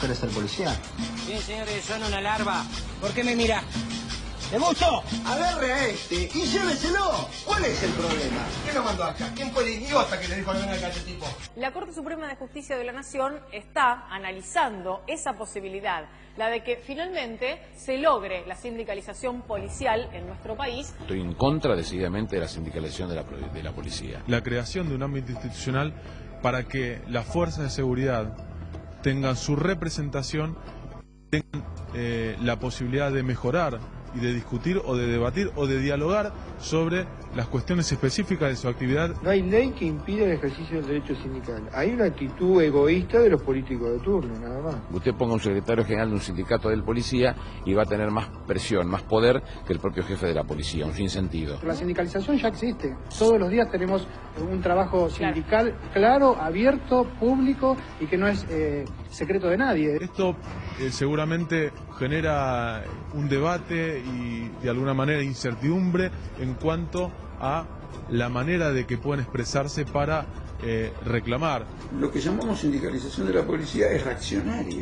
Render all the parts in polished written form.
suele ser policía. Bien, señores, son una larva. ¿Por qué me mira? ¡De mucho! Agarre a este y lléveselo. ¿Cuál es el problema? ¿Quién lo mandó acá? ¿Quién fue el idiota que le dijo no venga acá a este tipo? La Corte Suprema de Justicia de la Nación está analizando esa posibilidad, la de que finalmente se logre la sindicalización policial en nuestro país. Estoy en contra decididamente de la sindicalización de la policía. La creación de un ámbito institucional para que las fuerzas de seguridad tengan su representación, tengan la posibilidad de mejorar y de discutir o de debatir o de dialogar sobre las cuestiones específicas de su actividad. No hay ley que impida el ejercicio del derecho sindical. Hay una actitud egoísta de los políticos de turno, nada más. Usted ponga un secretario general de un sindicato del policía y va a tener más presión, más poder que el propio jefe de la policía, un sinsentido. La sindicalización ya existe. Todos los días tenemos un trabajo sindical claro, abierto, público y que no es secreto de nadie. Esto seguramente genera un debate y de alguna manera incertidumbre en cuanto a la manera de que puedan expresarse para reclamar. Lo que llamamos sindicalización de la policía es reaccionaria,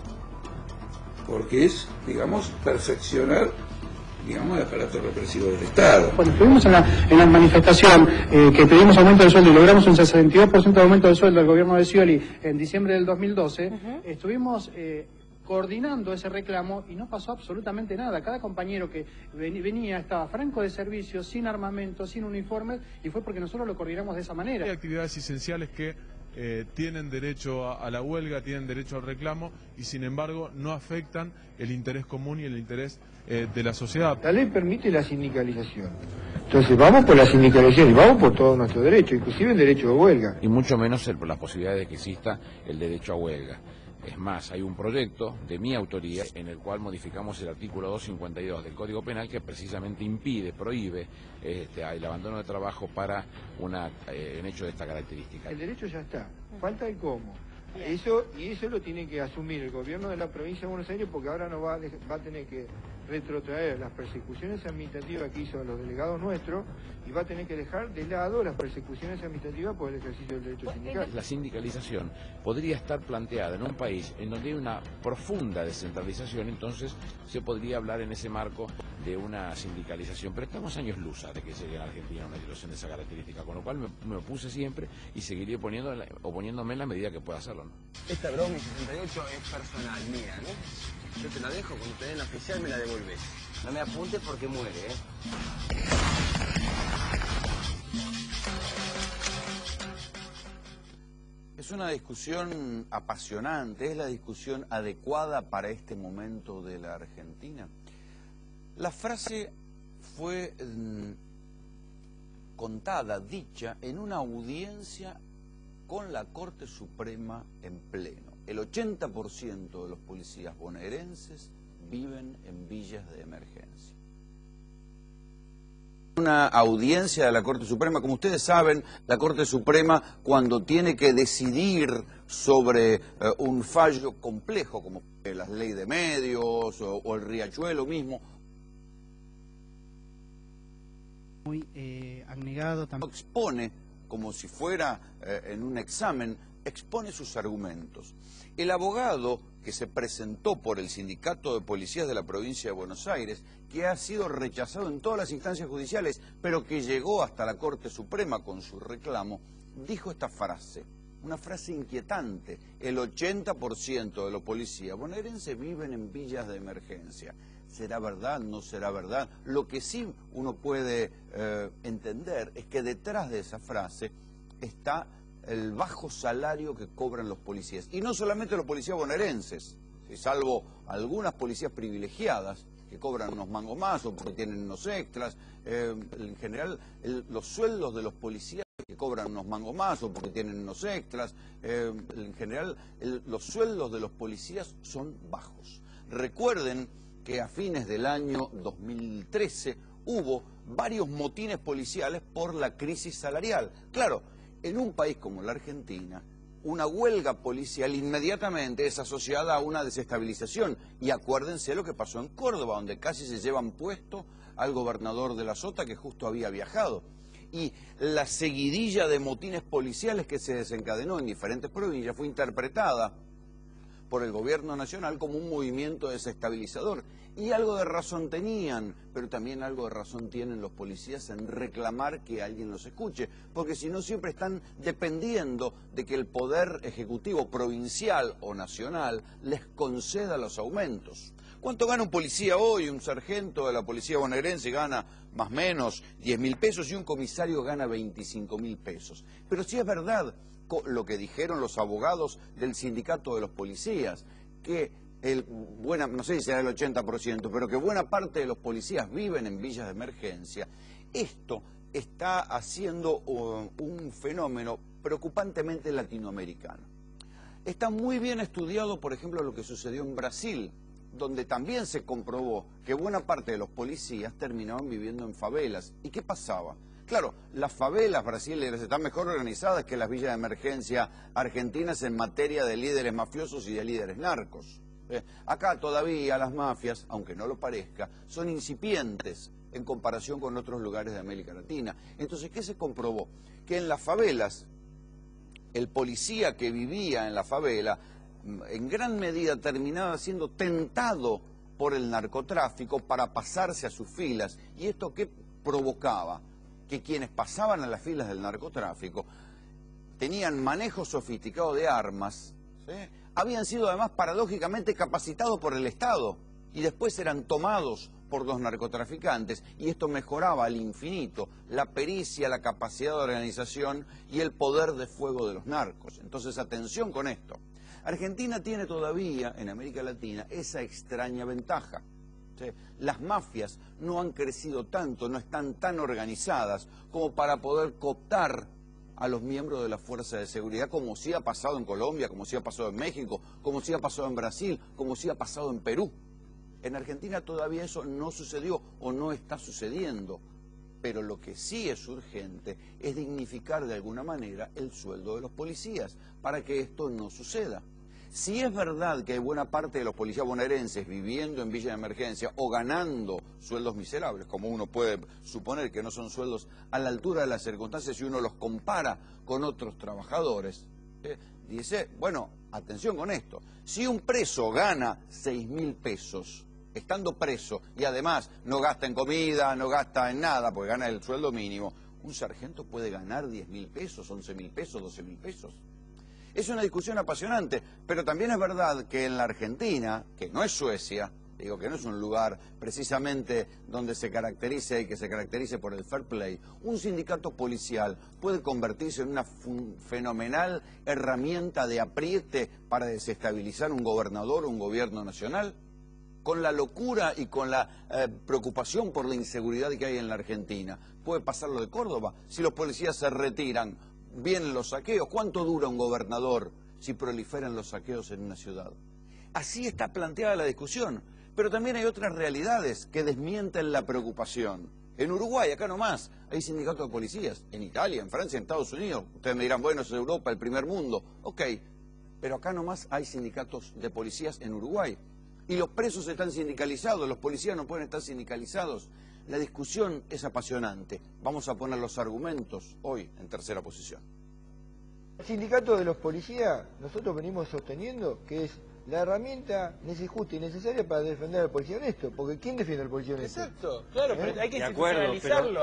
porque es, digamos, perfeccionar, digamos, el aparato represivo del Estado. Cuando estuvimos en la manifestación que pedimos aumento del sueldo y logramos un 62% de aumento del sueldo del gobierno de Scioli en diciembre del 2012, estuvimos coordinando ese reclamo y no pasó absolutamente nada. Cada compañero que venía estaba franco de servicio, sin armamento, sin uniformes, y fue porque nosotros lo coordinamos de esa manera. Hay actividades esenciales que tienen derecho a la huelga, tienen derecho al reclamo y sin embargo no afectan el interés común y el interés de la sociedad. La ley permite la sindicalización. Entonces vamos por la sindicalización y vamos por todo nuestro derecho, inclusive el derecho de huelga. Y mucho menos la posibilidad de que exista el derecho a huelga. Es más, hay un proyecto de mi autoría en el cual modificamos el artículo 252 del Código Penal que precisamente impide, prohíbe el abandono de trabajo para un hecho de esta característica. El derecho ya está, falta el cómo. Eso lo tiene que asumir el gobierno de la provincia de Buenos Aires, porque ahora no va a tener que retrotraer las persecuciones administrativas que hizo a los delegados nuestros y va a tener que dejar de lado las persecuciones administrativas por el ejercicio del derecho sindical. La sindicalización podría estar planteada en un país en donde hay una profunda descentralización, entonces se podría hablar en ese marco de una sindicalización, pero estamos años luz de que llegue a la Argentina una situación de esa característica, con lo cual me opuse siempre y seguiré oponiéndome en la medida que pueda hacerlo, ¿no? Esta Brownie 68 es personal, mía, ¿no? Yo te la dejo, cuando te den la oficial me la devolvés. No me apuntes porque muere, Es una discusión apasionante, es la discusión adecuada para este momento de la Argentina. La frase fue contada, dicha, en una audiencia con la Corte Suprema en pleno. El 80% de los policías bonaerenses viven en villas de emergencia. Una audiencia de la Corte Suprema, como ustedes saben, la Corte Suprema cuando tiene que decidir sobre un fallo complejo como la ley de medios o el riachuelo mismo, Muy abnegado también. Expone, como si fuera en un examen, expone sus argumentos. El abogado que se presentó por el Sindicato de Policías de la Provincia de Buenos Aires, que ha sido rechazado en todas las instancias judiciales, pero que llegó hasta la Corte Suprema con su reclamo, dijo esta frase, una frase inquietante: el 80% de los policías bonaerenses viven en villas de emergencia. ¿Será verdad? ¿No será verdad? Lo que sí uno puede entender es que detrás de esa frase está el bajo salario que cobran los policías. Y no solamente los policías bonaerenses, salvo algunas policías privilegiadas que cobran unos mangos más o porque tienen unos extras. En general, los sueldos de los policías que cobran unos mangos más o porque tienen unos extras. En general, los sueldos de los policías son bajos. Recuerden que a fines del año 2013 hubo varios motines policiales por la crisis salarial. Claro, en un país como la Argentina, una huelga policial inmediatamente es asociada a una desestabilización. Y acuérdense lo que pasó en Córdoba, donde casi se llevan puesto al gobernador de la Sota, que justo había viajado. Y la seguidilla de motines policiales que se desencadenó en diferentes provincias fue interpretada por el gobierno nacional como un movimiento desestabilizador. Y algo de razón tenían, pero también algo de razón tienen los policías en reclamar que alguien los escuche, porque si no siempre están dependiendo de que el poder ejecutivo provincial o nacional les conceda los aumentos. ¿Cuánto gana un policía hoy? Un sargento de la policía bonaerense gana más o menos 10.000 pesos y un comisario gana 25.000 pesos. Pero sí es verdad lo que dijeron los abogados del sindicato de los policías, que no sé si será el 80%, pero que buena parte de los policías viven en villas de emergencia. Esto está haciendo un fenómeno preocupantemente latinoamericano. Está muy bien estudiado, por ejemplo, lo que sucedió en Brasil, donde también se comprobó que buena parte de los policías terminaban viviendo en favelas. ¿Y qué pasaba? Claro, las favelas brasileñas están mejor organizadas que las villas de emergencia argentinas en materia de líderes mafiosos y de líderes narcos. Acá todavía las mafias, aunque no lo parezca, son incipientes en comparación con otros lugares de América Latina. Entonces, ¿qué se comprobó? Que en las favelas, el policía que vivía en la favela, en gran medida terminaba siendo tentado por el narcotráfico para pasarse a sus filas. ¿Y esto qué provocaba? Que quienes pasaban a las filas del narcotráfico tenían manejo sofisticado de armas, ¿sí? Habían sido además paradójicamente capacitados por el Estado y después eran tomados por los narcotraficantes, y esto mejoraba al infinito la pericia, la capacidad de organización y el poder de fuego de los narcos. Entonces, atención con esto. Argentina tiene todavía, en América Latina, esa extraña ventaja. ¿Sí? Las mafias no han crecido tanto, no están tan organizadas como para poder cooptar a los miembros de la fuerza de seguridad, como sí ha pasado en Colombia, como sí ha pasado en México, como sí ha pasado en Brasil, como sí ha pasado en Perú. En Argentina todavía eso no sucedió o no está sucediendo, pero lo que sí es urgente es dignificar de alguna manera el sueldo de los policías para que esto no suceda. Si es verdad que hay buena parte de los policías bonaerenses viviendo en villas de emergencia o ganando sueldos miserables, como uno puede suponer que no son sueldos a la altura de las circunstancias si uno los compara con otros trabajadores, dice, bueno, atención con esto, si un preso gana 6.000 pesos estando preso y además no gasta en comida, no gasta en nada porque gana el sueldo mínimo, un sargento puede ganar 10.000 pesos, 11.000 pesos, 12.000 pesos. Es una discusión apasionante, pero también es verdad que en la Argentina, que no es Suecia, digo que no es un lugar precisamente donde se caracterice y que se caracterice por el fair play, un sindicato policial puede convertirse en una fenomenal herramienta de apriete para desestabilizar un gobernador o un gobierno nacional. Con la locura y con la preocupación por la inseguridad que hay en la Argentina, puede pasar lo de Córdoba. Si los policías se retiran, vienen los saqueos. ¿Cuánto dura un gobernador si proliferan los saqueos en una ciudad? Así está planteada la discusión, pero también hay otras realidades que desmienten la preocupación. En Uruguay, acá nomás, hay sindicatos de policías. En Italia, en Francia, en Estados Unidos. Ustedes me dirán, bueno, es Europa, el primer mundo. Ok, pero acá nomás hay sindicatos de policías en Uruguay. Y los presos están sindicalizados, los policías no pueden estar sindicalizados. La discusión es apasionante. Vamos a poner los argumentos hoy en tercera posición. El sindicato de los policías, nosotros venimos sosteniendo que es la herramienta justa y necesaria para defender al policía honesto. Porque ¿quién defiende al policía honesto? Exacto, claro, pero hay que institucionalizarlo.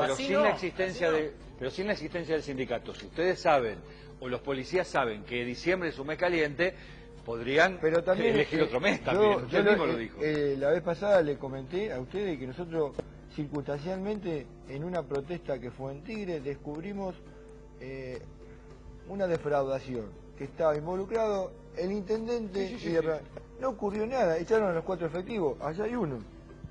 Pero sin la existencia del sindicato, si ustedes saben, o los policías saben que diciembre es un mes caliente, podrían elegir otro mes también. Usted mismo lo dijo. La vez pasada le comenté a ustedes que nosotros circunstancialmente en una protesta que fue en Tigre descubrimos una defraudación, que estaba involucrado el intendente y no ocurrió nada, echaron a los 4 efectivos, allá hay uno.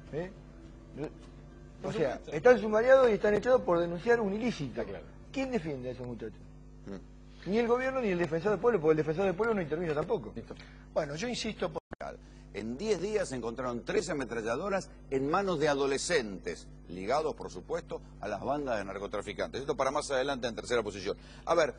O sea, están sumariados y están echados por denunciar un ilícito. Claro. ¿Quién defiende a esos muchachos? Ni el gobierno ni el defensor del pueblo, porque el defensor del pueblo no intervino tampoco. Bueno, yo insisto, en 10 días encontraron 13 ametralladoras en manos de adolescentes, ligados, por supuesto, a las bandas de narcotraficantes. Esto para más adelante en tercera posición. A ver,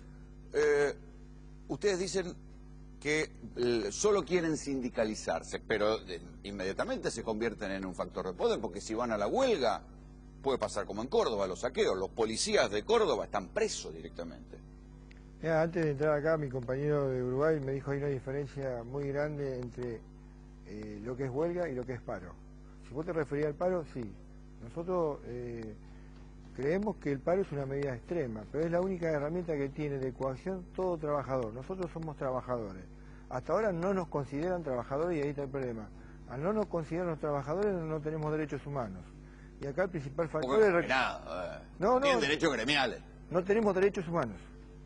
ustedes dicen que solo quieren sindicalizarse, pero inmediatamente se convierten en un factor de poder, porque si van a la huelga, puede pasar como en Córdoba, los saqueos. Los policías de Córdoba están presos directamente. Mira, antes de entrar acá, mi compañero de Uruguay me dijo que hay una diferencia muy grande entre lo que es huelga y lo que es paro. Si vos te referías al paro, sí. Nosotros creemos que el paro es una medida extrema, pero es la única herramienta que tiene de coacción todo trabajador. Nosotros somos trabajadores. Hasta ahora no nos consideran trabajadores y ahí está el problema. Al no nos consideran trabajadores no tenemos derechos humanos. Y acá el principal factor es... No, tienen derechos gremiales. No tenemos derechos humanos.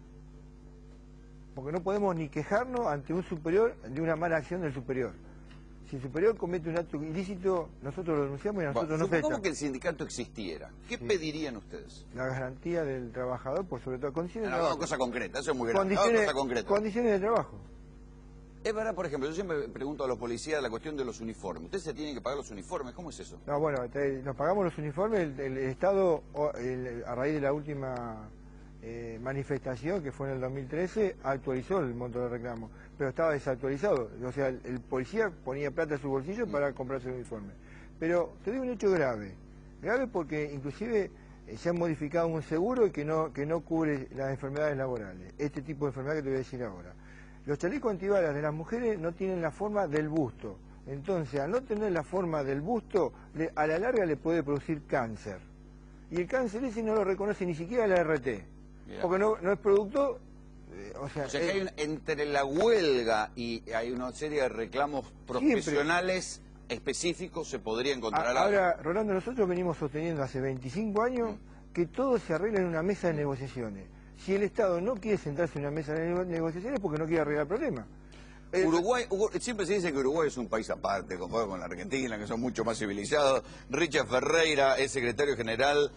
Porque no podemos ni quejarnos ante un superior de una mala acción del superior. Si el superior comete un acto ilícito, nosotros lo denunciamos y a nosotros nos supongamos que el sindicato existiera. ¿Qué pedirían ustedes? La garantía del trabajador, por sobre todo condiciones de trabajo. Cosa concreta, eso es muy grande. Condiciones de trabajo. Es verdad, por ejemplo, yo siempre pregunto a los policías la cuestión de los uniformes. ¿Ustedes se tienen que pagar los uniformes? ¿Cómo es eso? No, bueno, nos pagamos los uniformes. El Estado, a raíz de la última manifestación, que fue en el 2013, actualizó el monto de reclamo, pero estaba desactualizado. O sea, el policía ponía plata en su bolsillo para comprarse el uniforme. Pero te digo un hecho grave. Grave porque inclusive se ha modificado un seguro que no cubre las enfermedades laborales. Este tipo de enfermedad que te voy a decir ahora. Los chalecos antibalas de las mujeres no tienen la forma del busto. Entonces, al no tener la forma del busto, a la larga le puede producir cáncer. Y el cáncer ese no lo reconoce ni siquiera la RT. Mirá. Porque no es producto... O sea que hay entre la huelga y hay una serie de reclamos profesionales específicos, se podría encontrar algo. Ahora, Rolando, nosotros venimos sosteniendo hace 25 años que todo se arregla en una mesa de negociaciones. Si el Estado no quiere sentarse en una mesa de negociaciones es porque no quiere arreglar el problema. Uruguay, siempre se dice que Uruguay es un país aparte, comparado con la Argentina, que son mucho más civilizados. Richard Ferreira es secretario general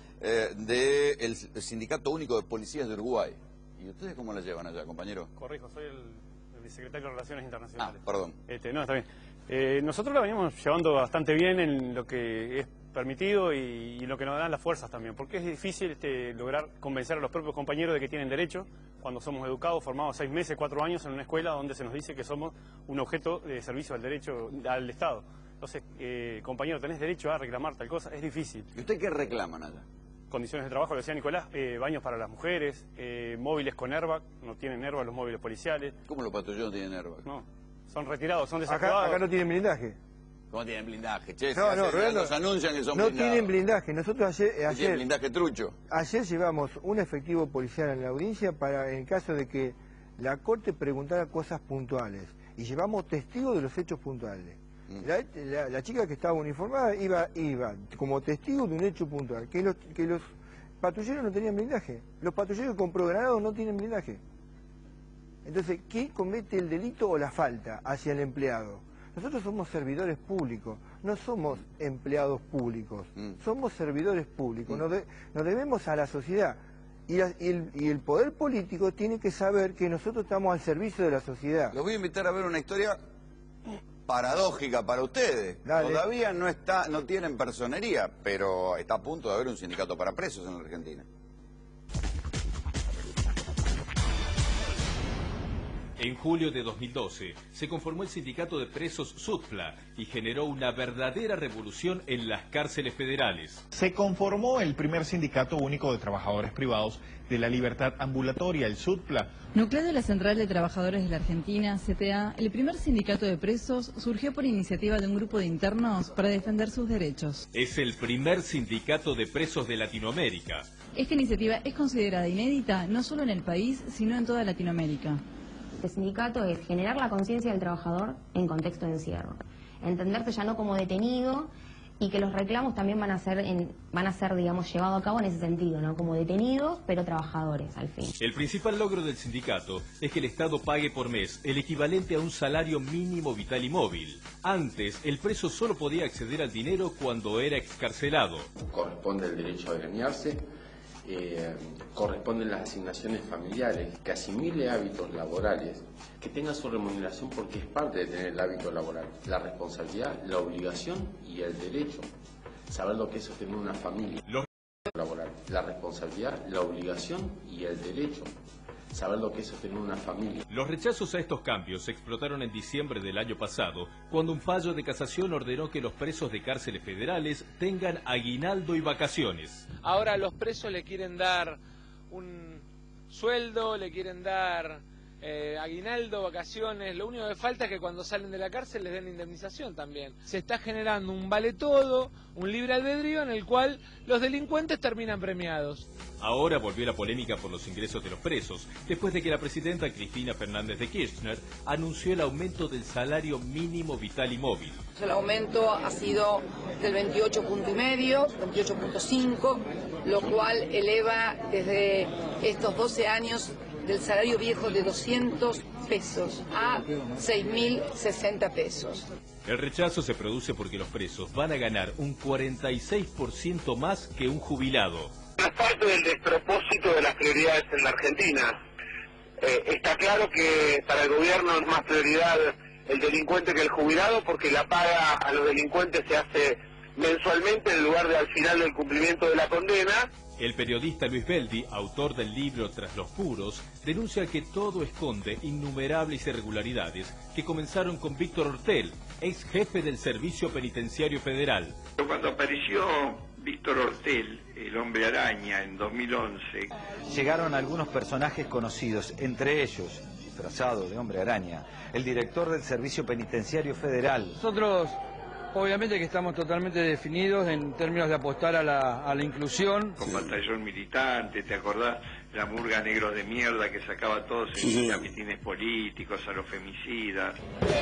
del Sindicato Único de Policías de Uruguay. ¿Y ustedes cómo la llevan allá, compañero? Corrijo, soy el secretario de Relaciones Internacionales. Perdón. No, está bien. Nosotros la venimos llevando bastante bien en lo que es permitido y lo que nos dan las fuerzas también, porque es difícil lograr convencer a los propios compañeros de que tienen derecho cuando somos educados, formados 6 meses, 4 años en una escuela donde se nos dice que somos un objeto de servicio al derecho, al Estado. Entonces, compañero, tenés derecho a reclamar tal cosa, es difícil. ¿Y usted qué reclaman allá? Condiciones de trabajo, lo decía Nicolás, baños para las mujeres, móviles con airbag, no tienen airbag los móviles policiales. ¿Cómo los patrulleros no tienen airbag? No, son retirados, son desactivados. Acá no tienen blindaje. ¿Cómo tienen blindaje? Che, nos anuncian que son no blindados. Tienen blindaje. Nosotros ayer ¿Tienen blindaje trucho? Ayer llevamos un efectivo policial en la audiencia para, en caso de que la Corte preguntara cosas puntuales. Y llevamos testigos de los hechos puntuales. La chica que estaba uniformada iba como testigo de un hecho puntual. Que los patrulleros no tenían blindaje. Los patrulleros con programados no tienen blindaje. Entonces, ¿quién comete el delito o la falta hacia el empleado? Nosotros somos servidores públicos, no somos empleados públicos, somos servidores públicos, nos debemos a la sociedad y el poder político tiene que saber que nosotros estamos al servicio de la sociedad. Los voy a invitar a ver una historia paradójica para ustedes. Dale. Todavía no tienen personería, pero está a punto de haber un sindicato para presos en la Argentina. En julio de 2012 se conformó el sindicato de presos SUTFLA y generó una verdadera revolución en las cárceles federales. Se conformó el primer sindicato único de trabajadores privados de la libertad ambulatoria, el SUTFLA. Nucleado de la Central de Trabajadores de la Argentina, CTA, el primer sindicato de presos surgió por iniciativa de un grupo de internos para defender sus derechos. Es el primer sindicato de presos de Latinoamérica. Esta iniciativa es considerada inédita no solo en el país, sino en toda Latinoamérica. El sindicato es generar la conciencia del trabajador en contexto de encierro, entenderse ya no como detenido y que los reclamos también van a ser digamos, llevados a cabo en ese sentido, ¿no? Como detenidos, pero trabajadores al fin. El principal logro del sindicato es que el Estado pague por mes el equivalente a un salario mínimo vital y móvil. Antes, el preso solo podía acceder al dinero cuando era excarcelado. Corresponde el derecho a agremiarse. Corresponden las asignaciones familiares, que asimile hábitos laborales, que tenga su remuneración porque es parte de tener el hábito laboral, la responsabilidad, la obligación y el derecho, saber lo que es tener una familia laboral, la responsabilidad, la obligación y el derecho, saber lo que es tener una familia. Los rechazos a estos cambios se explotaron en diciembre del año pasado, cuando un fallo de casación ordenó que los presos de cárceles federales tengan aguinaldo y vacaciones. Ahora los presos le quieren dar un sueldo, le quieren dar aguinaldo, vacaciones. Lo único que falta es que cuando salen de la cárcel les den indemnización también. Se está generando un vale todo, un libre albedrío en el cual los delincuentes terminan premiados. Ahora volvió la polémica por los ingresos de los presos, después de que la presidenta Cristina Fernández de Kirchner anunció el aumento del salario mínimo vital y móvil. El aumento ha sido del 28,5, lo cual eleva desde estos 12 años del salario viejo de 200 pesos a 6.060 pesos. El rechazo se produce porque los presos van a ganar un 46% más que un jubilado. Es parte del despropósito de las prioridades en la Argentina. Está claro que para el gobierno es más prioridad el delincuente que el jubilado, porque la paga a los delincuentes se hace mensualmente en lugar de al final del cumplimiento de la condena. El periodista Luis Beldi, autor del libro Tras los Puros, denuncia que todo esconde innumerables irregularidades que comenzaron con Víctor Ortel, ex jefe del Servicio Penitenciario Federal. Cuando apareció Víctor Ortel, el Hombre Araña, en 2011... Llegaron algunos personajes conocidos, entre ellos, disfrazado de Hombre Araña, el director del Servicio Penitenciario Federal. Nosotros, obviamente que estamos totalmente definidos en términos de apostar a la inclusión. Con batallón militante, ¿te acordás? La murga negros de mierda que sacaba a todos en mitines políticos, a los femicidas.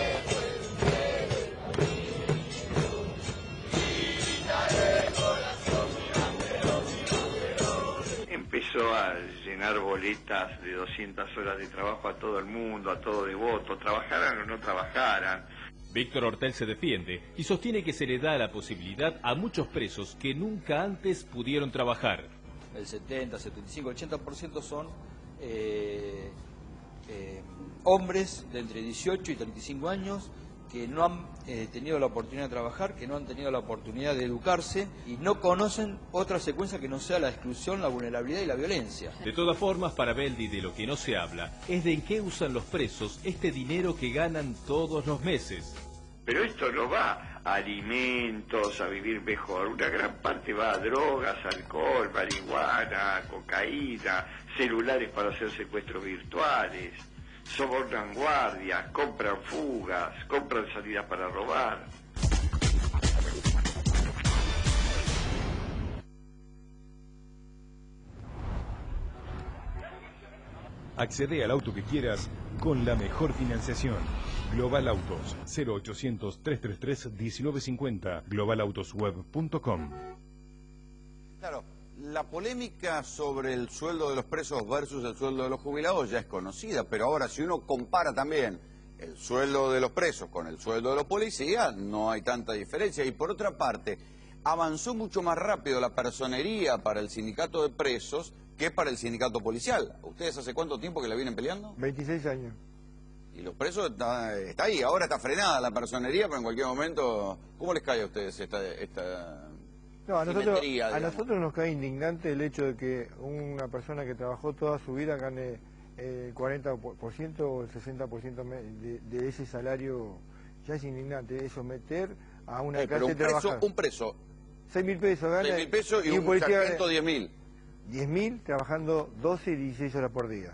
Empezó a llenar boletas de 200 horas de trabajo a todo el mundo, a todo devoto, trabajaran o no trabajaran. Víctor Ortel se defiende y sostiene que se le da la posibilidad a muchos presos que nunca antes pudieron trabajar. El 70, 75, 80% son hombres de entre 18 y 35 años que no han tenido la oportunidad de trabajar, que no han tenido la oportunidad de educarse y no conocen otra secuencia que no sea la exclusión, la vulnerabilidad y la violencia. De todas formas, para Beldi, de lo que no se habla es de en qué usan los presos este dinero que ganan todos los meses. Pero esto no va a alimentos, a vivir mejor. Una gran parte va a drogas, alcohol, marihuana, cocaína, celulares para hacer secuestros virtuales. Sobornan guardias, compran fugas, compran salidas para robar. Accede al auto que quieras con la mejor financiación. Global Autos, 0800-333-1950, globalautosweb.com. Claro, la polémica sobre el sueldo de los presos versus el sueldo de los jubilados ya es conocida, pero ahora si uno compara también el sueldo de los presos con el sueldo de los policías, no hay tanta diferencia. Y por otra parte, avanzó mucho más rápido la personería para el sindicato de presos que para el sindicato policial. ¿Ustedes hace cuánto tiempo que la vienen peleando? 26 años. Y los presos está ahí, ahora está frenada la personería, pero en cualquier momento, ¿cómo les cae a ustedes esta no, a simetría, nosotros nos cae indignante el hecho de que una persona que trabajó toda su vida gane el 40% o el 60% de ese salario. Ya es indignante, es someter a una clase de trabajar. Un preso, 6.000 pesos gana. 6.000 pesos y un policía sargento 10.000. 10.000 trabajando 12 y 16 horas por día.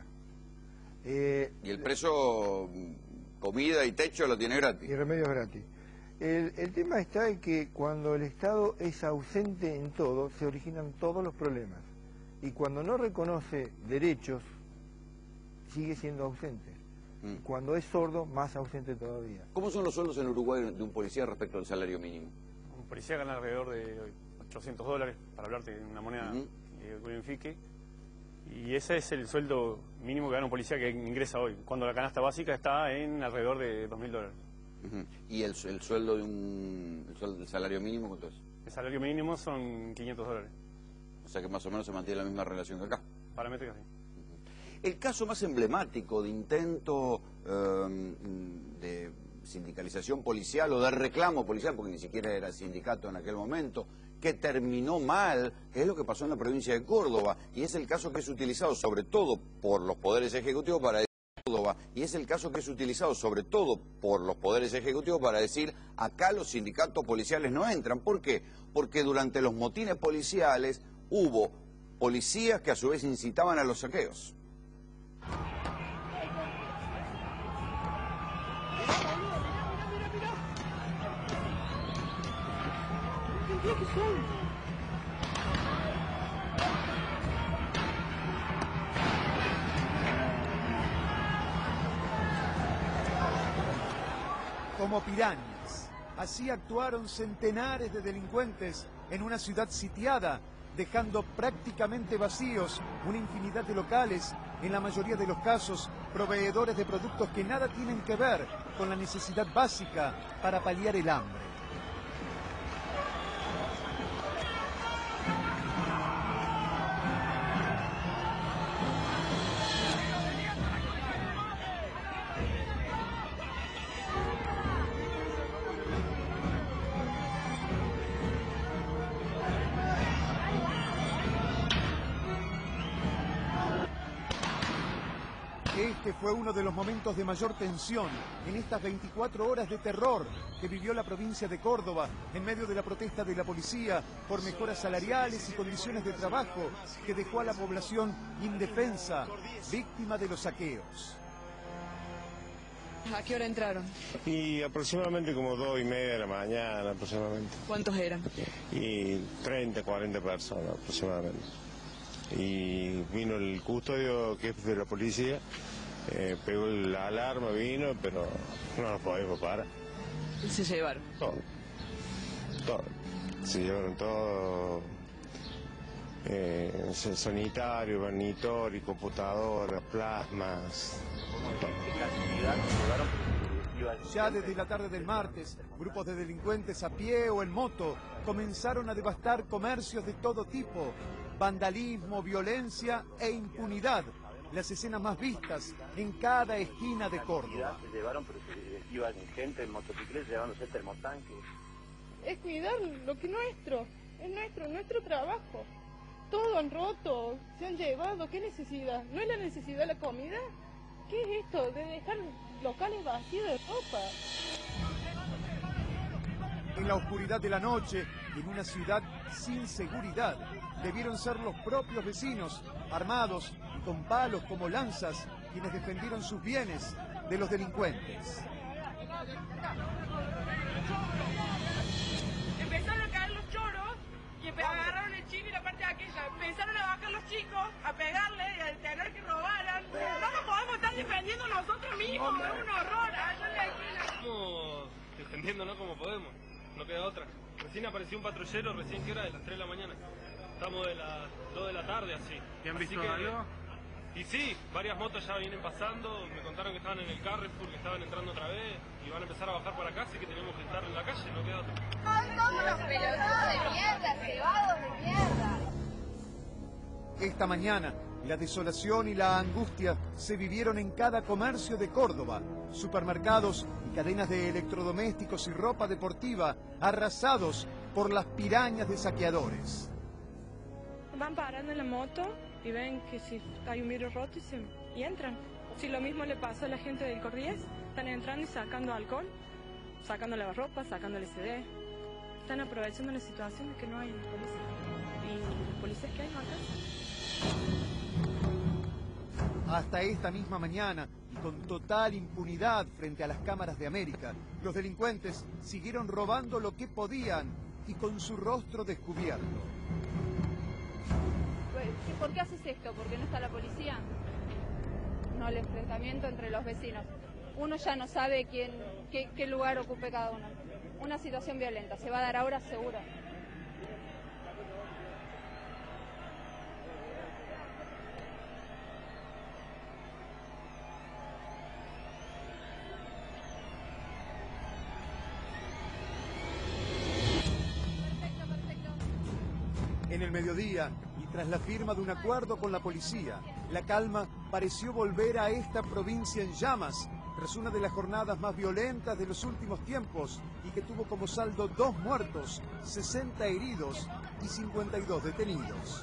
Y el preso, comida y techo lo tiene gratis. Y remedios gratis. El tema está en que cuando el Estado es ausente en todo, se originan todos los problemas. Y cuando no reconoce derechos, sigue siendo ausente. Y cuando es sordo, más ausente todavía. ¿Cómo son los sueldos en Uruguay de un policía respecto al salario mínimo? Un policía gana alrededor de $800, para hablarte de una moneda unifique. Y ese es el sueldo mínimo que gana un policía que ingresa hoy, cuando la canasta básica está en alrededor de $2.000. ¿Y el sueldo del salario mínimo cuánto es? El salario mínimo son $500. O sea que más o menos se mantiene la misma relación que acá. Paramétrica, sí. El caso más emblemático de intento de sindicalización policial o de reclamo policial, porque ni siquiera era sindicato en aquel momento, que terminó mal, que es lo que pasó en la provincia de Córdoba, y es el caso que es utilizado sobre todo por los poderes ejecutivos para decir, acá los sindicatos policiales no entran. ¿Por qué? Porque durante los motines policiales hubo policías que a su vez incitaban a los saqueos. son. Como pirañas. Así actuaron centenares de delincuentes en una ciudad sitiada, dejando prácticamente vacíos una infinidad de locales, en la mayoría de los casos proveedores de productos que nada tienen que ver con la necesidad básica para paliar el hambre. Este fue uno de los momentos de mayor tensión en estas 24 horas de terror que vivió la provincia de Córdoba en medio de la protesta de la policía por mejoras salariales y condiciones de trabajo que dejó a la población indefensa, víctima de los saqueos. ¿A qué hora entraron? Y aproximadamente como 2:30 de la mañana aproximadamente. ¿Cuántos eran? Y 30, 40 personas aproximadamente. Y vino el custodio, que es de la policía, pegó la alarma, vino, pero no nos podemos parar. ¿Se llevaron? Todo. Se llevaron todo, sanitario, monitor, computadoras, plasmas, todo. Ya desde la tarde del martes, grupos de delincuentes a pie o en moto comenzaron a devastar comercios de todo tipo. Vandalismo, violencia e impunidad, las escenas más vistas en cada esquina de Córdoba. Se llevaron, pero iban gente en motocicletas llevándose termotanques. Es cuidar lo que es nuestro trabajo. Todo han roto, se han llevado, ¿qué necesidad? ¿No es la necesidad la comida? ¿Qué es esto de dejar locales vacíos de ropa? En la oscuridad de la noche, en una ciudad sin seguridad, debieron ser los propios vecinos, armados y con palos como lanzas, quienes defendieron sus bienes de los delincuentes. Empezaron a caer los choros y agarraron el chip y la parte de aquella. Empezaron a bajar los chicos, a pegarle y a detener que robaran. No podemos estar defendiendo nosotros mismos, es un horror. Allá en la esquina. Estamos defendiéndonos como podemos, no queda otra. Recién apareció un patrullero, recién que era de las 3 de la mañana. Estamos de las 2 de la tarde así. ¿Y han visto algo? Y sí, varias motos ya vienen pasando, me contaron que estaban en el Carrefour, que estaban entrando otra vez y van a empezar a bajar para acá, así que tenemos que estar en la calle, no queda otra. ¡Somos los pelotudos de mierda, cebados de mierda! Esta mañana, la desolación y la angustia se vivieron en cada comercio de Córdoba. Supermercados y cadenas de electrodomésticos y ropa deportiva arrasados por las pirañas de saqueadores. Van parando en la moto y ven que si hay un vidrio roto y entran. Si lo mismo le pasa a la gente del Cordiés, están entrando y sacando alcohol, sacando lavarropa, sacando el SD. Están aprovechando la situación de que no hay policía. Y los policías que hay no alcanzan. Hasta esta misma mañana, y con total impunidad frente a las cámaras de América, los delincuentes siguieron robando lo que podían y con su rostro descubierto. ¿Por qué haces esto? ¿Por qué no está la policía? No, el enfrentamiento entre los vecinos. Uno ya no sabe qué lugar ocupe cada uno. Una situación violenta, se va a dar ahora seguro. En el mediodía, y tras la firma de un acuerdo con la policía, la calma pareció volver a esta provincia en llamas, tras una de las jornadas más violentas de los últimos tiempos y que tuvo como saldo 2 muertos, 60 heridos y 52 detenidos.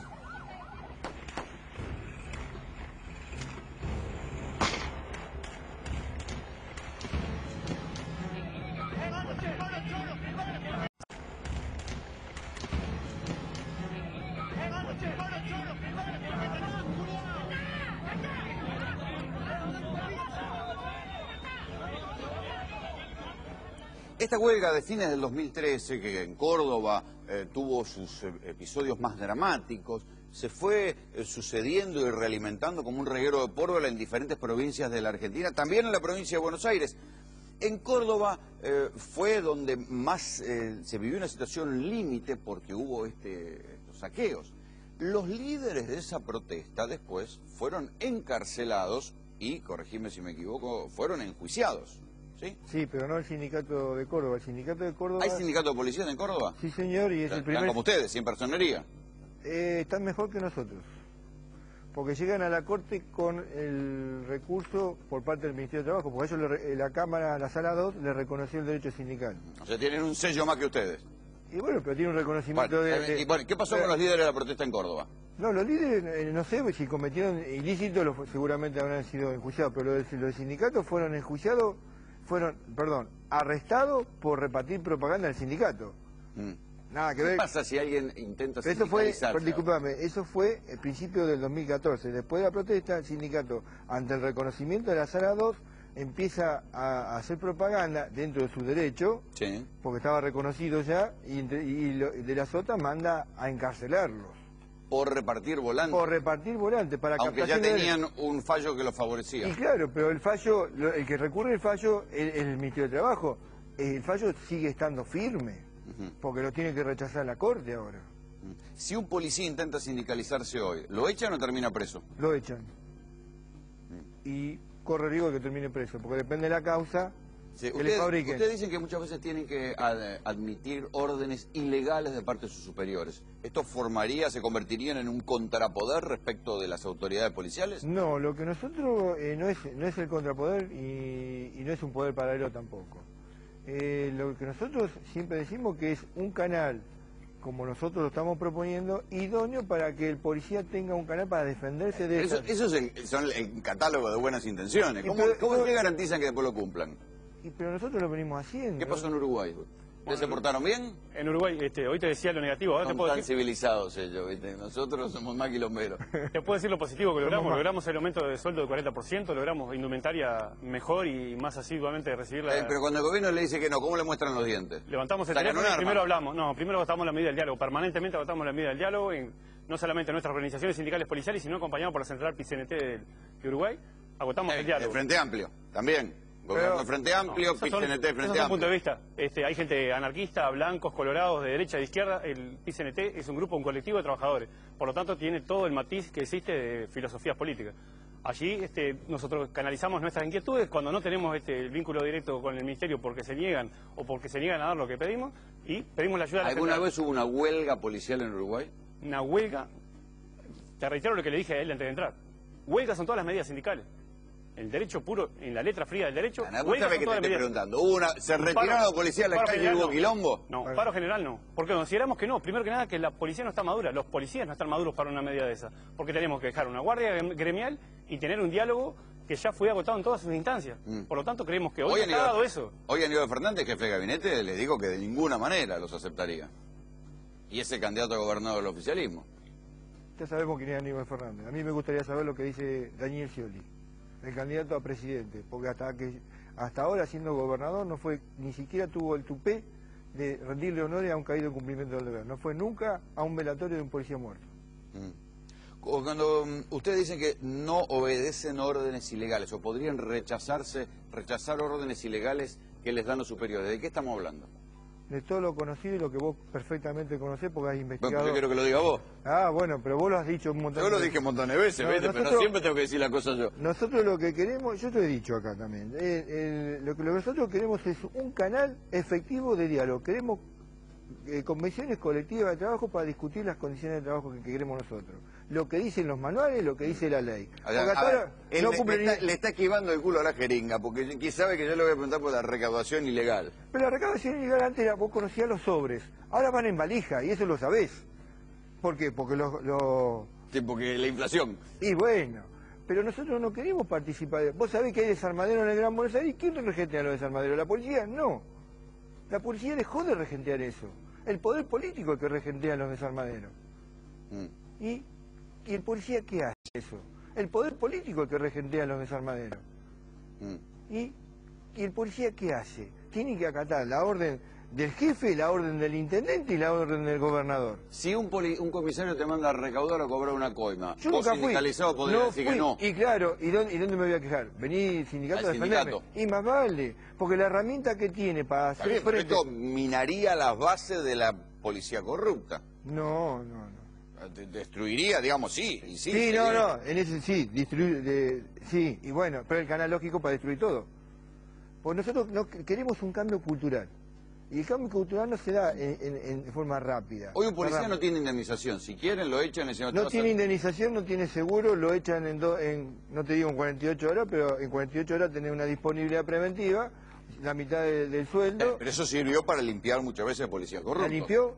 Esta huelga de fines del 2013, que en Córdoba tuvo sus episodios más dramáticos, se fue sucediendo y realimentando como un reguero de pólvora en diferentes provincias de la Argentina, también en la provincia de Buenos Aires. En Córdoba fue donde más se vivió una situación límite porque hubo estos saqueos. Los líderes de esa protesta después fueron encarcelados y, corregime si me equivoco, fueron enjuiciados. ¿Sí? Sí, pero no el sindicato de Córdoba. El sindicato de Córdoba... ¿Hay sindicato de policías en Córdoba? Sí, señor, y es el primer... Están como ustedes, sin personería. Están mejor que nosotros, porque llegan a la Corte con el recurso por parte del Ministerio de Trabajo, porque ellos, la Cámara, la Sala 2, le reconoció el derecho sindical. O sea, tienen un sello más que ustedes. Y bueno, pero tiene un reconocimiento y bueno, ¿qué pasó con los líderes de la protesta en Córdoba? No, los líderes, no sé si cometieron ilícitos, seguramente habrán sido enjuiciados, pero los sindicatos fueron enjuiciados, arrestados por repartir propaganda del sindicato. Nada que ver. ¿Qué pasa si alguien intenta sindicalizarse? Eso fue el principio del 2014. Después de la protesta, el sindicato, ante el reconocimiento de la Sala 2, empieza a hacer propaganda dentro de su derecho, sí, porque estaba reconocido ya, y de la Sota manda a encarcelarlos. Por repartir volantes. Por repartir volantes. Para aunque ya tenían un fallo que los favorecía. Y claro, pero el fallo, el que recurre el fallo es el Ministerio de Trabajo. El fallo sigue estando firme, porque lo tiene que rechazar la Corte ahora. Si un policía intenta sindicalizarse hoy, ¿lo echan o termina preso? Lo echan. Y corre riesgo de que termine preso, porque depende de la causa que le fabriquen. Ustedes dicen que muchas veces tienen que admitir órdenes ilegales de parte de sus superiores. ¿Esto se convertirían en un contrapoder respecto de las autoridades policiales? No, lo que nosotros no es el contrapoder y no es un poder paralelo tampoco. Lo que nosotros siempre decimos que es un canal, como nosotros lo estamos proponiendo, idóneo para que el policía tenga un canal para defenderse de eso. Eso son el catálogo de buenas intenciones. ¿Cómo qué garantizan que después lo cumplan? Pero nosotros lo venimos haciendo. ¿Qué pasó en Uruguay? ¿Ustedes se portaron bien? En Uruguay, hoy te decía lo negativo. Ahora son te puedo tan decir... civilizados ellos, ¿viste? Nosotros somos más quilomberos. Te puedo decir lo positivo que logramos el aumento de sueldo del 40%, logramos indumentaria mejor y más asiduamente recibir la... Pero cuando el gobierno le dice que no, ¿cómo le muestran los dientes? Levantamos el teléfono y primero hablamos. No, primero agotamos la medida del diálogo. Permanentemente agotamos la medida del diálogo, no solamente en nuestras organizaciones sindicales policiales, sino acompañados por la Central PICNT de Uruguay. Agotamos el diálogo. El Frente Amplio, también. Gobierno Frente Amplio, PICNT Frente Amplio. Punto de vista. Hay gente anarquista, blancos, colorados, de derecha, de izquierda. El PICNT es un grupo, un colectivo de trabajadores. Por lo tanto, tiene todo el matiz que existe de filosofías políticas. Allí nosotros canalizamos nuestras inquietudes cuando no tenemos el vínculo directo con el Ministerio porque se niegan o porque se niegan a dar lo que pedimos y pedimos la ayuda de la ¿Alguna vez hubo una huelga policial en Uruguay? Una huelga. Te reitero lo que le dije a él antes de entrar. Huelgas son todas las medidas sindicales. El derecho puro, en la letra fría del derecho... Escúchame que te estoy preguntando. ¿Se retiraron los policías de la calle y hubo quilombo? No, paro general no. Porque consideramos que no. Primero que nada que la policía no está madura. Los policías no están maduros para una medida de esa. Porque tenemos que dejar una guardia gremial y tener un diálogo que ya fue agotado en todas sus instancias. Por lo tanto creemos que hoy está dado eso. Hoy Aníbal Fernández, jefe de gabinete, le digo que de ninguna manera los aceptaría. Y ese candidato a gobernador del oficialismo. Ya sabemos quién es Aníbal Fernández. A mí me gustaría saber lo que dice Daniel Scioli, el candidato a presidente, porque hasta ahora siendo gobernador ni siquiera tuvo el tupé de rendirle honores a un caído en cumplimiento del deber. No fue nunca a un velatorio de un policía muerto. Cuando ustedes dicen que no obedecen órdenes ilegales o podrían rechazar órdenes ilegales que les dan los superiores, ¿de qué estamos hablando? De todo lo conocido y lo que vos perfectamente conocés porque has investigado... Bueno, yo quiero que lo diga vos. Ah, bueno, pero vos lo has dicho un montón de veces. Yo lo dije un montón de veces, pero no siempre tengo que decir la cosa yo. Nosotros lo que queremos, yo te he dicho acá también, lo que nosotros queremos es un canal efectivo de diálogo. Queremos convenciones colectivas de trabajo para discutir las condiciones de trabajo que queremos nosotros. Lo que dicen los manuales, lo que dice la ley. Le está esquivando el culo a la jeringa, porque sabe que yo le voy a preguntar por la recaudación ilegal. Pero la recaudación ilegal antes vos conocías los sobres, ahora van en valija, y eso lo sabés. ¿Por qué? Porque Sí, porque la inflación. Y bueno, pero nosotros no queremos participar. Vos sabés que hay desarmaderos en el Gran Buenos Aires, ¿quién regentea los desarmaderos? ¿La policía? No. La policía dejó de regentear eso. El poder político es el que regentea los desarmaderos. ¿Y el policía qué hace eso? El poder político es el que regentea los desarmaderos. ¿Y ¿Y el policía qué hace? Tiene que acatar la orden del jefe, la orden del intendente y la orden del gobernador. Si un comisario te manda a recaudar o cobrar una coima, yo vos nunca sindicalizado podrías decir que no. Y claro, ¿y dónde me voy a quejar? Vení sindicato a defenderme. Y más vale, porque la herramienta que tiene para hacer frente... Esto minaría las bases de la policía corrupta. No. Destruiría, digamos, sí. Y sí, sí, no, en ese sí, sí, y bueno, pero el canal lógico para destruir todo. Porque nosotros no queremos un cambio cultural. Y el cambio cultural no se da en forma rápida. Hoy un policía no tiene indemnización. Si quieren, lo echan en No tiene indemnización, no tiene seguro, lo echan no te digo en 48 horas, pero en 48 horas tenés una disponibilidad preventiva, la mitad del sueldo. Pero eso sirvió para limpiar muchas veces a policía corrupta. ¿La limpió?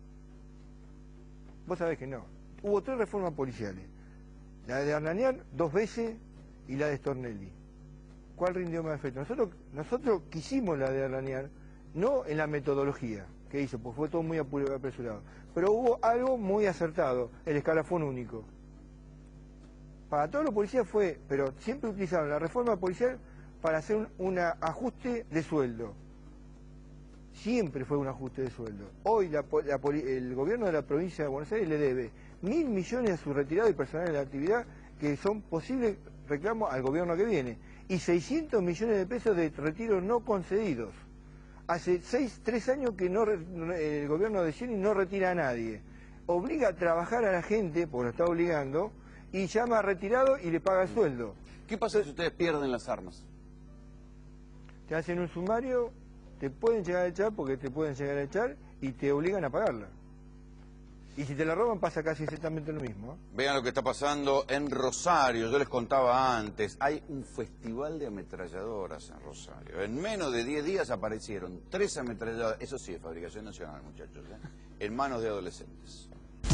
Vos sabés que no. Hubo 3 reformas policiales. La de Arnanian 2 veces y la de Stornelli. ¿Cuál rindió más efecto? Nosotros quisimos la de Arnanian, no en la metodología que hizo, porque fue todo muy apresurado. Pero hubo algo muy acertado, el escalafón único. Para todos los policías pero siempre utilizaron la reforma policial para hacer un ajuste de sueldo. Siempre fue un ajuste de sueldo. Hoy el gobierno de la provincia de Buenos Aires le debe 1.000 millones a su retirado y personal de la actividad, que son posibles reclamos al gobierno que viene, y 600 millones de pesos de retiros no concedidos. Hace 3 años que el gobierno de Scioli no retira a nadie. Obliga a trabajar a la gente, porque lo está obligando, y llama a retirado y le paga el sueldo. ¿Qué pasa si ustedes pierden las armas? Te hacen un sumario, te pueden llegar a echar porque te pueden llegar a echar y te obligan a pagarla. Y si te la roban pasa casi exactamente lo mismo. Vean lo que está pasando en Rosario. Yo les contaba antes, hay un festival de ametralladoras en Rosario. En menos de 10 días aparecieron 3 ametralladoras, eso sí, de fabricación nacional, muchachos, en manos de adolescentes.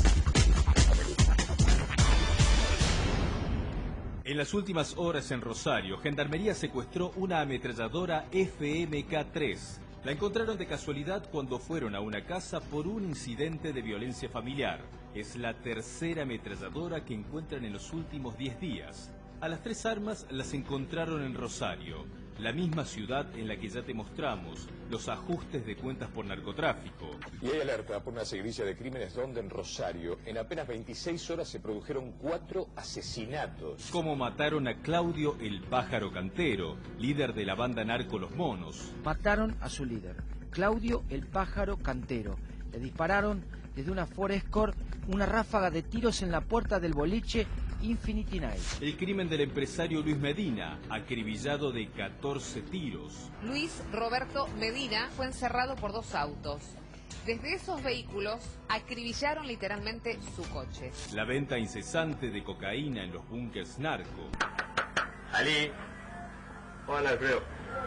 En las últimas horas en Rosario, Gendarmería secuestró una ametralladora FMK3. La encontraron de casualidad cuando fueron a una casa por un incidente de violencia familiar. Es la tercera ametralladora que encuentran en los últimos 10 días. A las 3 armas las encontraron en Rosario, la misma ciudad en la que ya te mostramos los ajustes de cuentas por narcotráfico. Y hay alerta por una seguidilla de crímenes donde en Rosario en apenas 26 horas se produjeron 4 asesinatos. Cómo mataron a Claudio el Pájaro Cantero, líder de la banda narco Los Monos. Mataron a su líder, Claudio el Pájaro Cantero. Le dispararon desde una Ford Escort una ráfaga de tiros en la puerta del boliche Infinity Night. El crimen del empresario Luis Medina, acribillado de 14 tiros. Luis Roberto Medina fue encerrado por 2 autos. Desde esos vehículos acribillaron literalmente su coche. La venta incesante de cocaína en los búnkers narco. Ali. Hola, Alfredo.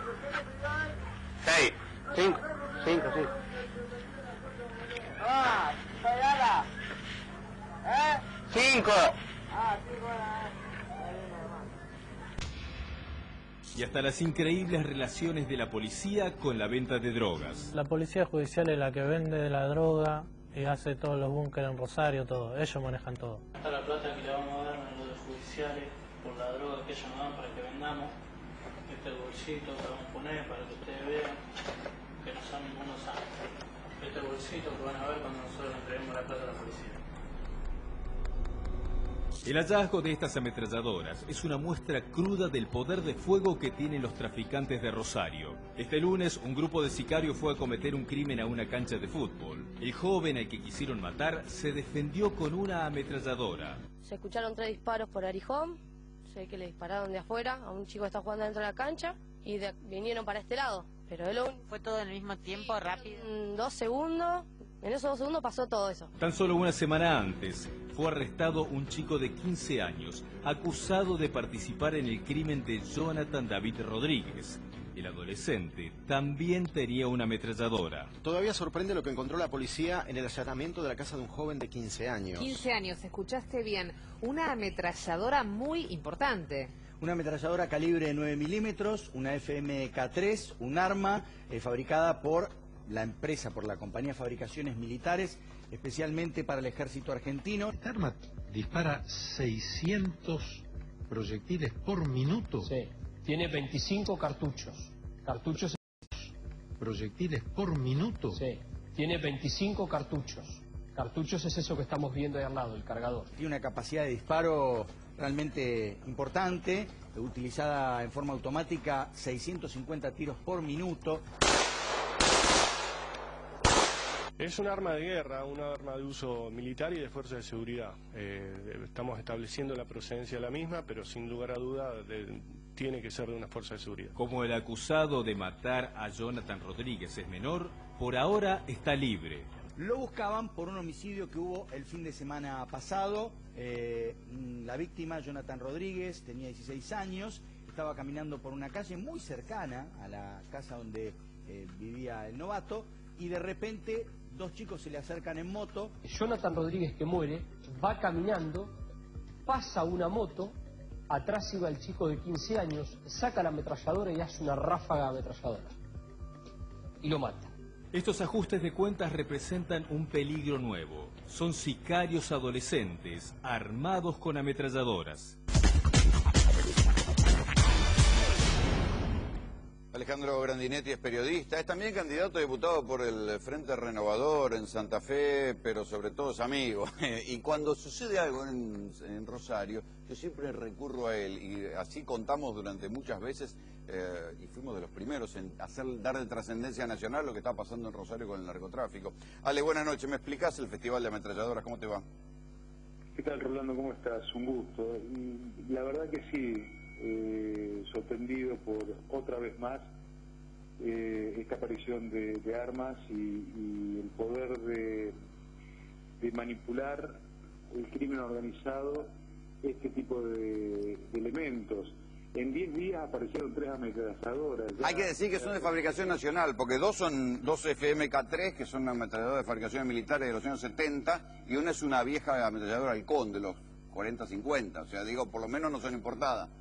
6. 5. 5, 5. Ah, pegada. 5. Y hasta las increíbles relaciones de la policía con la venta de drogas. La policía judicial es la que vende la droga y hace todos los búnkeres en Rosario, todo. Ellos manejan todo. Esta la plata que le vamos a dar a los judiciales por la droga que ellos nos dan para que vendamos. Este bolsito que vamos a poner para que ustedes vean que no son ningunos santos. Este bolsito que van a ver cuando nosotros entreguemos la plata a la policía. El hallazgo de estas ametralladoras es una muestra cruda del poder de fuego que tienen los traficantes de Rosario. Este lunes, un grupo de sicarios fue a cometer un crimen a una cancha de fútbol. El joven al que quisieron matar se defendió con una ametralladora. Se escucharon 3 disparos por Arijón, sé que le dispararon de afuera a un chico que está jugando dentro de la cancha y vinieron para este lado. Pero ¿Fue todo en el mismo tiempo, rápido? 2 segundos, en esos 2 segundos pasó todo eso. Tan solo una semana antes, fue arrestado un chico de 15 años, acusado de participar en el crimen de Jonathan David Rodríguez. El adolescente también tenía una ametralladora. Todavía sorprende lo que encontró la policía en el allanamiento de la casa de un joven de 15 años. 15 años, escuchaste bien, una ametralladora muy importante. Una ametralladora calibre 9 milímetros, una FMK3, un arma fabricada por la empresa, por la compañía Fabricaciones Militares, especialmente para el ejército argentino. Esta arma dispara 600 proyectiles por minuto. Sí, tiene 25 cartuchos. cartuchos. ¿Proyectiles por minuto? Sí, tiene 25 cartuchos. Cartuchos es eso que estamos viendo ahí al lado, el cargador. Tiene una capacidad de disparo realmente importante, utilizada en forma automática, 650 tiros por minuto. Es un arma de guerra, un arma de uso militar y de fuerza de seguridad. Estamos estableciendo la procedencia de la misma, pero sin lugar a duda tiene que ser de una fuerza de seguridad. Como el acusado de matar a Jonathan Rodríguez es menor, por ahora está libre. Lo buscaban por un homicidio que hubo el fin de semana pasado. La víctima, Jonathan Rodríguez, tenía 16 años, estaba caminando por una calle muy cercana a la casa donde vivía el novato, y de repente 2 chicos se le acercan en moto. Jonathan Rodríguez, que muere, va caminando, pasa una moto, atrás iba el chico de 15 años, saca la ametralladora y hace una ráfaga ametralladora. Y lo mata. Estos ajustes de cuentas representan un peligro nuevo. Son sicarios adolescentes armados con ametralladoras. Alejandro Grandinetti es periodista, es también candidato a diputado por el Frente Renovador en Santa Fe, pero sobre todo es amigo. Y cuando sucede algo en Rosario, yo siempre recurro a él, y así contamos durante muchas veces, y fuimos de los primeros en dar de trascendencia nacional lo que está pasando en Rosario con el narcotráfico. Ale, buenas noches, ¿me explicás el Festival de Ametralladoras? ¿Cómo te va? ¿Qué tal, Rolando? ¿Cómo estás? Un gusto. La verdad que sí. Sorprendido por otra vez más esta aparición de armas y el poder de manipular el crimen organizado, este tipo de elementos. En 10 días aparecieron 3 ametralladoras. Hay que decir que son de fabricación nacional, porque 2 son 2 FMK3, que son ametralladoras de fabricación militar de los años 70, y una es una vieja ametralladora Halcón de los 40-50, o sea, digo, por lo menos no son importadas.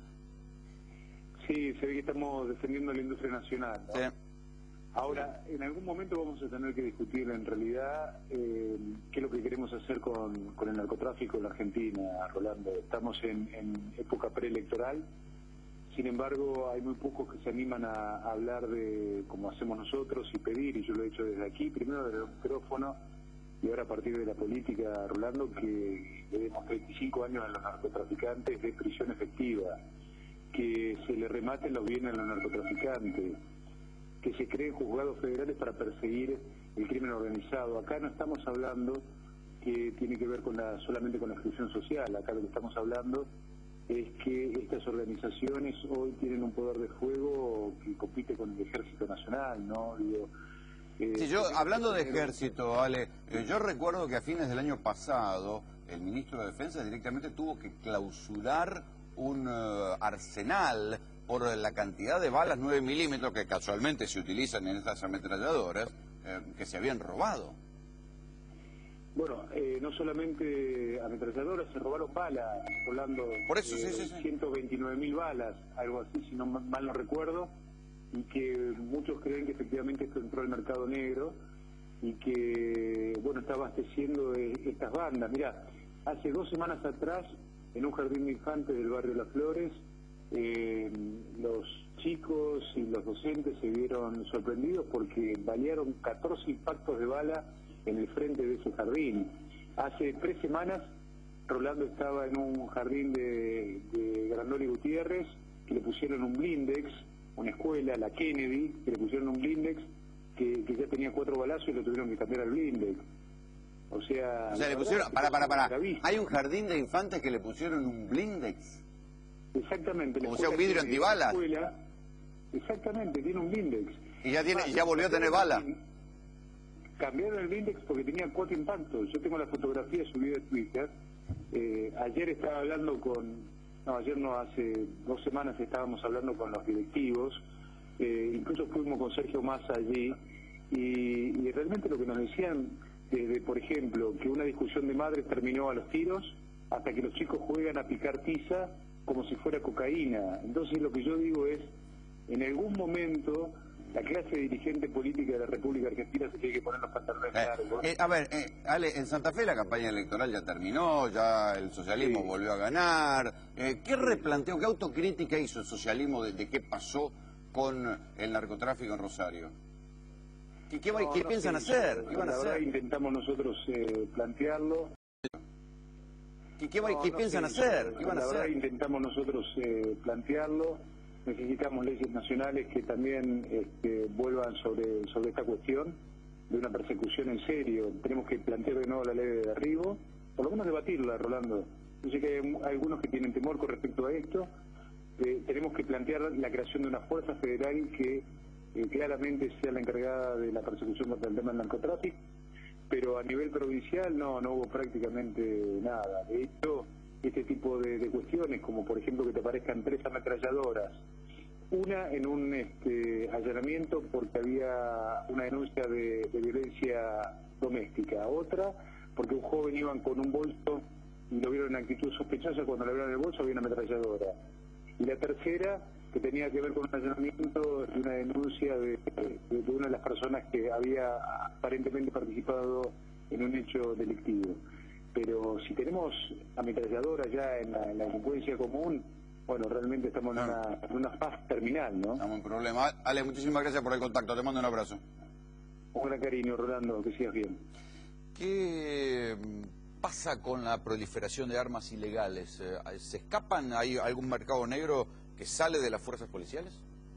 Sí, se ve que estamos defendiendo la industria nacional, ¿no? Sí. Ahora, en algún momento vamos a tener que discutir en realidad qué es lo que queremos hacer con el narcotráfico en la Argentina, Rolando. Estamos en época preelectoral, sin embargo hay muy pocos que se animan a hablar de como hacemos nosotros y pedir, y yo lo he hecho desde aquí, primero desde el micrófono y ahora a partir de la política, Rolando, que le demos 35 años a los narcotraficantes de prisión efectiva, que se le rematen los bienes a los narcotraficantes, que se creen juzgados federales para perseguir el crimen organizado. Acá no estamos hablando que tiene que ver solamente con la exclusión social, acá lo que estamos hablando es que estas organizaciones hoy tienen un poder de fuego que compite con el Ejército Nacional, ¿no? Sí, hablando de ejército, Ale, yo recuerdo que a fines del año pasado el ministro de Defensa directamente tuvo que clausurar un arsenal por la cantidad de balas 9 milímetros que casualmente se utilizan en estas ametralladoras que se habían robado. Bueno, no solamente ametralladoras, se robaron balas, Rolando. Por eso, sí. 129.000 balas, algo así, si no mal no recuerdo, y que muchos creen que efectivamente esto entró al mercado negro y que, bueno, está abasteciendo estas bandas. Mirá, hace 2 semanas atrás, en un jardín de infantes del barrio Las Flores, los chicos y los docentes se vieron sorprendidos porque balearon 14 impactos de bala en el frente de ese jardín. Hace 3 semanas, Rolando estaba en un jardín de Grandoli Gutiérrez, que le pusieron un blindex, una escuela, la Kennedy, que le pusieron un blindex que ya tenía 4 balazos y lo tuvieron que cambiar al blindex. O sea, le pusieron, para. Hay un jardín de infantes que le pusieron un blindex. Exactamente. O sea, un vidrio antibalas. Exactamente, tiene un blindex. Y ya volvió a tener bala. Cambiaron el blindex porque tenía 4 impactos. Yo tengo la fotografía subida a Twitter. Ayer estaba hablando hace 2 semanas estábamos hablando con los directivos. Incluso fuimos con Sergio Massa allí. Y realmente lo que nos decían, desde, por ejemplo, que una discusión de madres terminó a los tiros, hasta que los chicos juegan a picar tiza como si fuera cocaína. Entonces lo que yo digo es, en algún momento la clase dirigente política de la República Argentina se tiene que poner los pantalones largos. Ale, en Santa Fe la campaña electoral ya terminó, ya el socialismo volvió a ganar. ¿Qué replanteo, qué autocrítica hizo el socialismo de qué pasó con el narcotráfico en Rosario? ¿Qué piensan hacer? ¿Qué van a hacer? Intentamos nosotros plantearlo. ¿Qué piensan hacer? ¿Qué van a hacer? Intentamos nosotros plantearlo. Necesitamos leyes nacionales que también vuelvan sobre esta cuestión de una persecución en serio. Tenemos que plantear de nuevo la ley de derribo, por lo menos debatirla, Rolando. Yo sé que hay algunos que tienen temor con respecto a esto. Tenemos que plantear la creación de una fuerza federal que claramente sea la encargada de la persecución contra el tema del narcotráfico, pero a nivel provincial no hubo prácticamente nada. De hecho, este tipo de cuestiones, como por ejemplo que te aparezcan 3 ametralladoras, una en un allanamiento porque había una denuncia de violencia doméstica, otra porque un joven iba con un bolso y lo vieron en actitud sospechosa, cuando le abrieron el bolso había una ametralladora, y la tercera que tenía que ver con un allanamiento y una denuncia de una de las personas que había aparentemente participado en un hecho delictivo. Pero si tenemos ametralladoras ya en la delincuencia común, bueno, realmente estamos en una fase terminal, ¿no? Estamos en problema. Ale, muchísimas gracias por el contacto, te mando un abrazo. Un gran cariño, Rolando, que sigas bien. ¿Qué pasa con la proliferación de armas ilegales? ¿Se escapan? ¿Hay algún mercado negro que sale de las fuerzas policiales?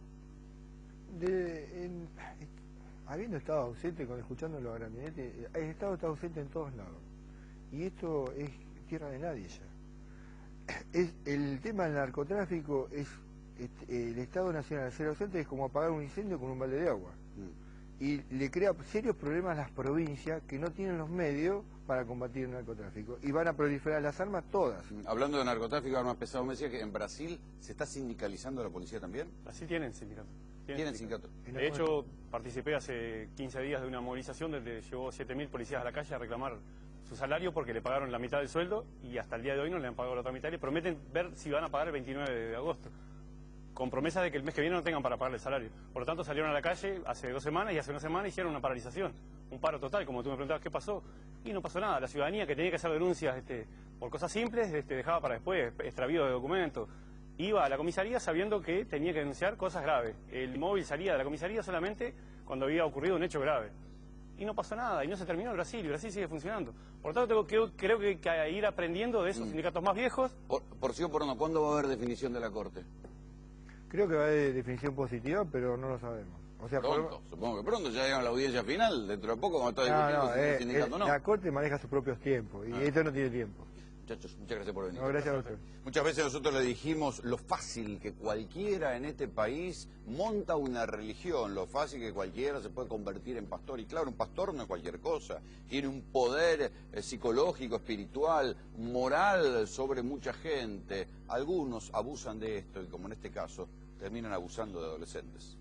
Habiendo estado ausente, escuchando los Grandinetti, el Estado está ausente en todos lados. Y esto es tierra de nadie ya. El tema del narcotráfico es el Estado Nacional ser ausente es como apagar un incendio con un balde de agua. Y le crea serios problemas a las provincias que no tienen los medios para combatir el narcotráfico. Y van a proliferar las armas todas. Hablando de narcotráfico, armas pesadas, me decía que en Brasil se está sindicalizando la policía también. Brasil tienen sindicato. ¿Tienen sindicato? De hecho, participé hace 15 días de una movilización donde llevó 7.000 policías a la calle a reclamar su salario porque le pagaron la mitad del sueldo y hasta el día de hoy no le han pagado la otra mitad y le prometen ver si van a pagar el 29 de agosto. Con promesa de que el mes que viene no tengan para pagarle el salario. Por lo tanto, salieron a la calle hace 2 semanas y hace una semana hicieron una paralización, un paro total, como tú me preguntabas qué pasó. Y no pasó nada. La ciudadanía que tenía que hacer denuncias por cosas simples, dejaba para después, extravío de documentos. Iba a la comisaría sabiendo que tenía que denunciar cosas graves. El móvil salía de la comisaría solamente cuando había ocurrido un hecho grave. Y no pasó nada, y no se terminó en Brasil, y Brasil sigue funcionando. Por lo tanto, creo que hay que ir aprendiendo de esos sindicatos más viejos. Por sí o por no, ¿cuándo va a haber definición de la Corte? Creo que va a haber definición positiva, pero no lo sabemos. O sea, pronto, supongo que pronto, ya llegan a la audiencia final, dentro de poco, cuando está discutiendo si el sindicato no. La Corte maneja sus propios tiempos, y esto no tiene tiempo. Muchachos, muchas gracias por venir. No, gracias a usted. Muchas veces nosotros le dijimos lo fácil que cualquiera en este país monta una religión, lo fácil que cualquiera se puede convertir en pastor. Y claro, un pastor no es cualquier cosa, tiene un poder psicológico, espiritual, moral sobre mucha gente. Algunos abusan de esto y, como en este caso, terminan abusando de adolescentes.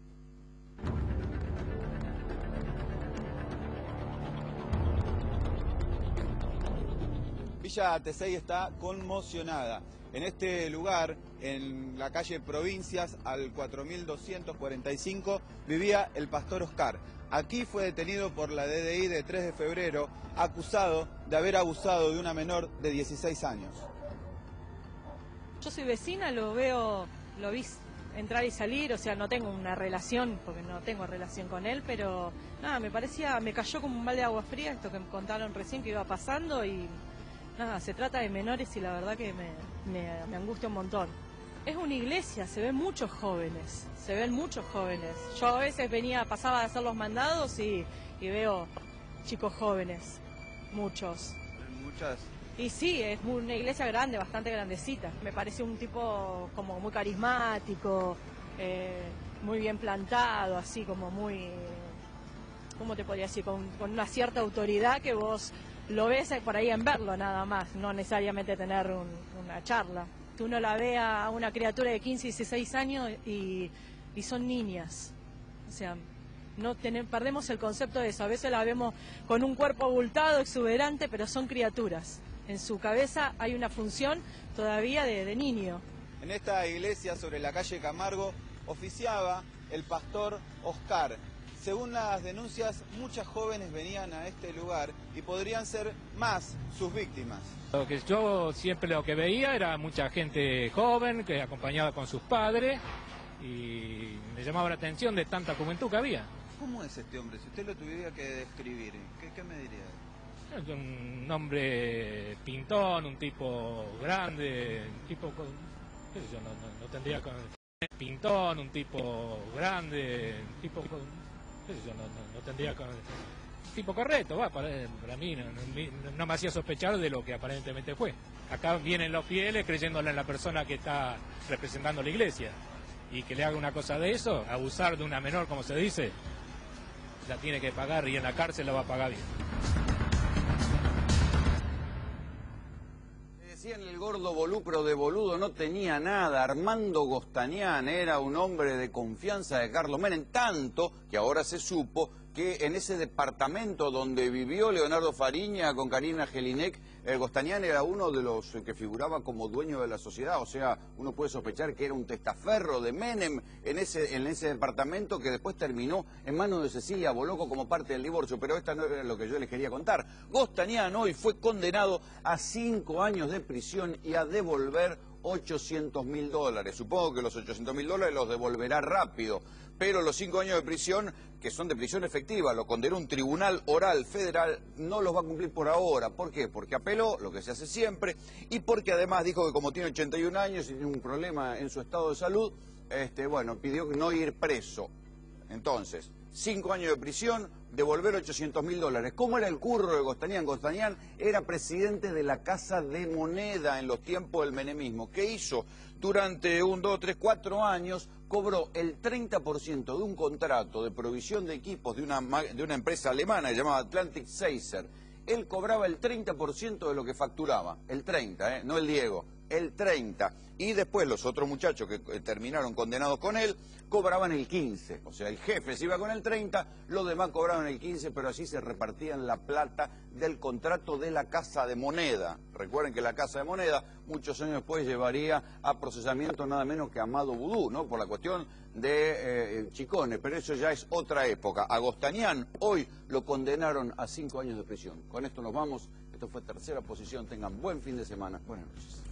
Villa Tesey está conmocionada. En este lugar, en la calle Provincias, al 4245, vivía el pastor Oscar. Aquí fue detenido por la DDI de 3 de febrero, acusado de haber abusado de una menor de 16 años. Yo soy vecina, lo vi entrar y salir, o sea, no tengo una relación, porque no tengo relación con él, pero nada, me cayó como un balde de agua fría esto que me contaron recién que iba pasando y nada, se trata de menores y la verdad que me angustia un montón. Es una iglesia, se ven muchos jóvenes. Yo a veces pasaba a hacer los mandados y veo chicos jóvenes, muchos. Muchas. Y sí, es una iglesia grande, bastante grandecita. Me parece un tipo como muy carismático, muy bien plantado, así como muy, ¿cómo te podría decir? Con una cierta autoridad que vos lo ves por ahí en verlo nada más, no necesariamente tener una charla. Uno la ve a una criatura de 15, 16 años y son niñas. O sea, perdemos el concepto de eso. A veces la vemos con un cuerpo abultado, exuberante, pero son criaturas. En su cabeza hay una función todavía de niño. En esta iglesia sobre la calle Camargo oficiaba el pastor Oscar. Según las denuncias, muchas jóvenes venían a este lugar y podrían ser más sus víctimas. Lo que yo siempre lo que veía era mucha gente joven que acompañaba con sus padres y me llamaba la atención de tanta juventud que había. ¿Cómo es este hombre? Si usted lo tuviera que describir, ¿qué me diría? Es un hombre pintón, un tipo grande, un tipo con... qué sé yo, no tendría... Pintón, un tipo grande, un tipo con... qué sé yo, no tendría... tipo correcto, para mí no me hacía sospechar de lo que aparentemente fue. Acá vienen los fieles creyéndole en la persona que está representando la iglesia, y que le haga una cosa de eso, abusar de una menor, como se dice, la tiene que pagar, y en la cárcel la va a pagar bien. Decían el gordo Volucro de boludo no tenía nada. Armando Gostanián era un hombre de confianza de Carlos Menem, tanto que ahora se supo que en ese departamento donde vivió Leonardo Fariña con Karina Jelinek, Gostanián era uno de los que figuraba como dueño de la sociedad. O sea, uno puede sospechar que era un testaferro de Menem en ese departamento, que después terminó en manos de Cecilia Boloco como parte del divorcio. Pero esta no era lo que yo les quería contar. Gostanián hoy fue condenado a 5 años de prisión y a devolver $800.000. Supongo que los $800.000 los devolverá rápido, pero los 5 años de prisión, que son de prisión efectiva, lo condenó un tribunal oral federal, no los va a cumplir por ahora. ¿Por qué? Porque apeló, lo que se hace siempre, y porque además dijo que como tiene 81 años y tiene un problema en su estado de salud, bueno, pidió no ir preso. Entonces, 5 años de prisión, devolver $800.000. ¿Cómo era el curro de Gostanián? Gostanián era presidente de la Casa de Moneda en los tiempos del menemismo. ¿Qué hizo? Durante 1, 2, 3, 4 años cobró el 30% de un contrato de provisión de equipos de una empresa alemana llamada Atlantic Seiser. Él cobraba el 30% de lo que facturaba, el 30%, no el Diego, el 30%. Y después los otros muchachos que terminaron condenados con él cobraban el 15%. O sea, el jefe se iba con el 30%, los demás cobraban el 15%, pero así se repartían la plata del contrato de la Casa de Moneda. Recuerden que la Casa de Moneda muchos años después llevaría a procesamiento nada menos que a Amado Vudú, ¿no? Por la cuestión de Chicones, pero eso ya es otra época. A Gostanián hoy lo condenaron a 5 años de prisión. Con esto nos vamos. Esto fue Tercera Posición. Tengan buen fin de semana. Buenas noches.